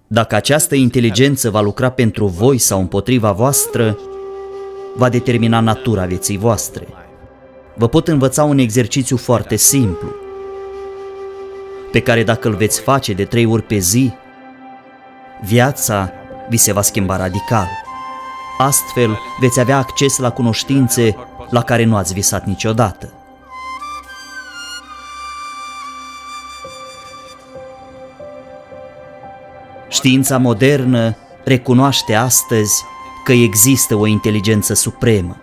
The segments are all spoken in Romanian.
Dacă această inteligență va lucra pentru voi sau împotriva voastră, va determina natura vieții voastre. Vă pot învăța un exercițiu foarte simplu, pe care dacă îl veți face de 3 ori pe zi, viața vi se va schimba radical. Astfel veți avea acces la cunoștințe la care nu ați visat niciodată. Știința modernă recunoaște astăzi că există o inteligență supremă.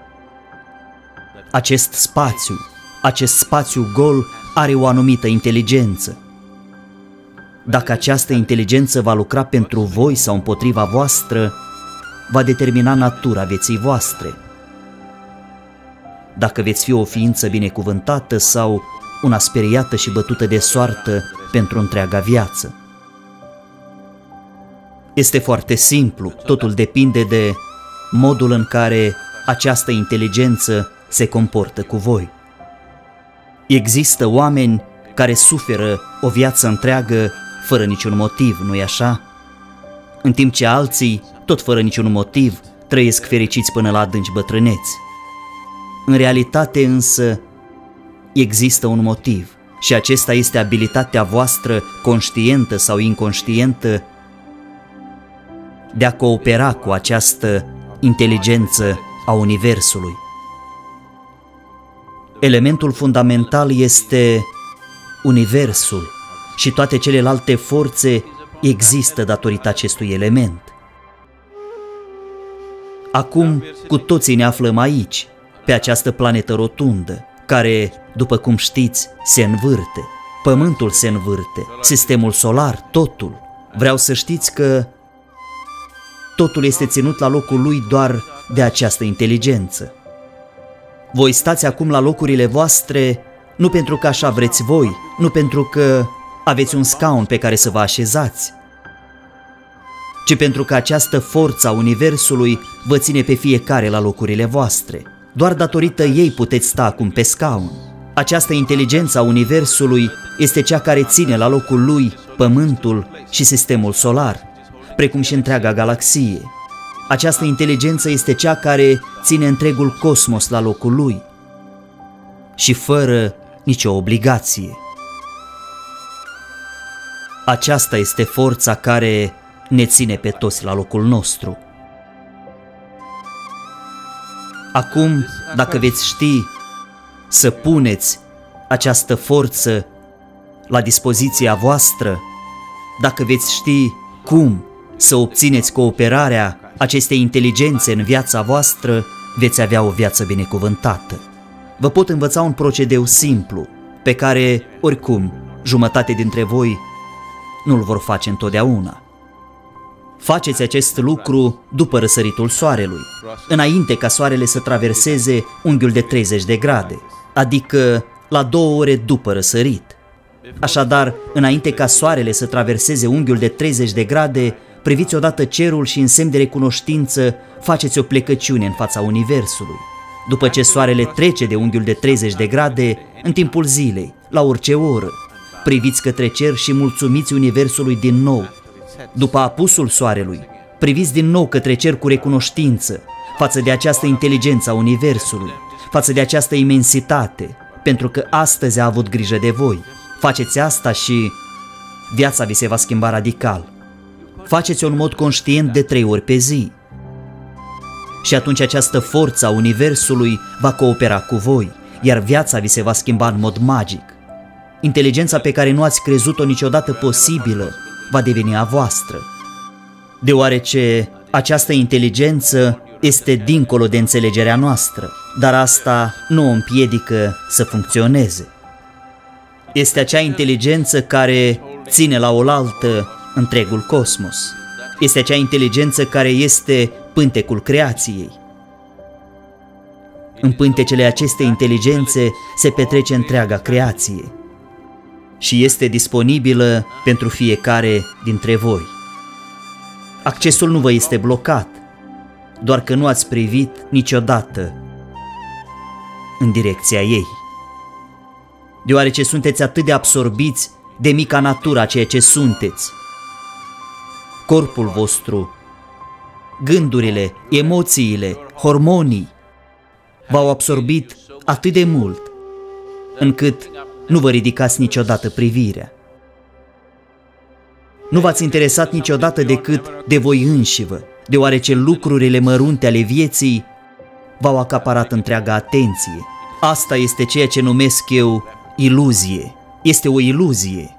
Acest spațiu gol are o anumită inteligență. Dacă această inteligență va lucra pentru voi sau împotriva voastră, va determina natura vieții voastre. Dacă veți fi o ființă binecuvântată sau una speriată și bătută de soartă pentru întreaga viață. Este foarte simplu, totul depinde de modul în care această inteligență se comportă cu voi. Există oameni care suferă o viață întreagă fără niciun motiv, nu-i așa? În timp ce alții, tot fără niciun motiv, trăiesc fericiți până la adânci bătrâneți. În realitate însă există un motiv și acesta este abilitatea voastră, conștientă sau inconștientă, de a coopera cu această inteligență a Universului. Elementul fundamental este Universul și toate celelalte forțe există datorită acestui element. Acum cu toții ne aflăm aici, pe această planetă rotundă, care, după cum știți, se învârte. Pământul se învârte, sistemul solar, totul. Vreau să știți că totul este ținut la locul lui doar de această inteligență. Voi stați acum la locurile voastre nu pentru că așa vreți voi, nu pentru că aveți un scaun pe care să vă așezați, ci pentru că această forță a Universului vă ține pe fiecare la locurile voastre. Doar datorită ei puteți sta acum pe scaun. Această inteligență a Universului este cea care ține la locul lui Pământul și sistemul solar, precum și întreaga galaxie. Această inteligență este cea care ține întregul cosmos la locul lui și fără nicio obligație. Aceasta este forța care ne ține pe toți la locul nostru. Acum, dacă veți ști să puneți această forță la dispoziția voastră, dacă veți ști cum să obțineți cooperarea acestei inteligențe în viața voastră, veți avea o viață binecuvântată. Vă pot învăța un procedeu simplu, pe care, oricum, jumătate dintre voi nu-l vor face întotdeauna. Faceți acest lucru după răsăritul soarelui, înainte ca soarele să traverseze unghiul de 30 de grade, adică la 2 ore după răsărit. Așadar, înainte ca soarele să traverseze unghiul de 30 de grade, priviți odată cerul și în semn de recunoștință faceți o plecăciune în fața Universului. După ce soarele trece de unghiul de 30 de grade, în timpul zilei, la orice oră, priviți către cer și mulțumiți Universului din nou. După apusul soarelui, priviți din nou către cer cu recunoștință față de această inteligență a Universului, față de această imensitate, pentru că astăzi a avut grijă de voi. Faceți asta și viața vi se va schimba radical. Faceți-o în mod conștient de 3 ori pe zi. Și atunci această forță a Universului va coopera cu voi, iar viața vi se va schimba în mod magic. Inteligența pe care nu ați crezut-o niciodată posibilă va deveni a voastră, deoarece această inteligență este dincolo de înțelegerea noastră, dar asta nu o împiedică să funcționeze. Este acea inteligență care ține la oaltă întregul cosmos. Este acea inteligență care este pântecul creației. În pântecele acestei inteligențe se petrece întreaga creație și este disponibilă pentru fiecare dintre voi. Accesul nu vă este blocat, doar că nu ați privit niciodată în direcția ei. Deoarece sunteți atât de absorbiți de mica natură a ceea ce sunteți, corpul vostru, gândurile, emoțiile, hormonii v-au absorbit atât de mult încât nu vă ridicați niciodată privirea. Nu v-ați interesat niciodată decât de voi înșivă, deoarece lucrurile mărunte ale vieții v-au acaparat întreaga atenție. Asta este ceea ce numesc eu iluzie. Este o iluzie.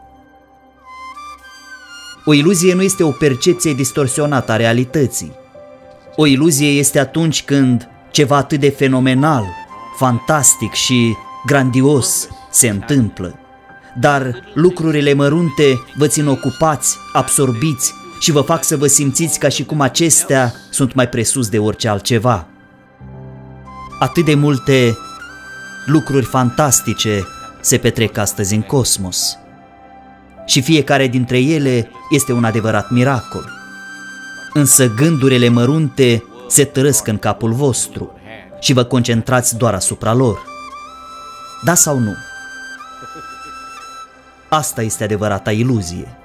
O iluzie nu este o percepție distorsionată a realității. O iluzie este atunci când ceva atât de fenomenal, fantastic și grandios se întâmplă, dar lucrurile mărunte vă țin ocupați, absorbiți și vă fac să vă simțiți ca și cum acestea sunt mai presus de orice altceva. Atât de multe lucruri fantastice se petrec astăzi în cosmos și fiecare dintre ele este un adevărat miracol. Însă gândurile mărunte se târăsc în capul vostru și vă concentrați doar asupra lor. Da sau nu? Asta este adevărata iluzie.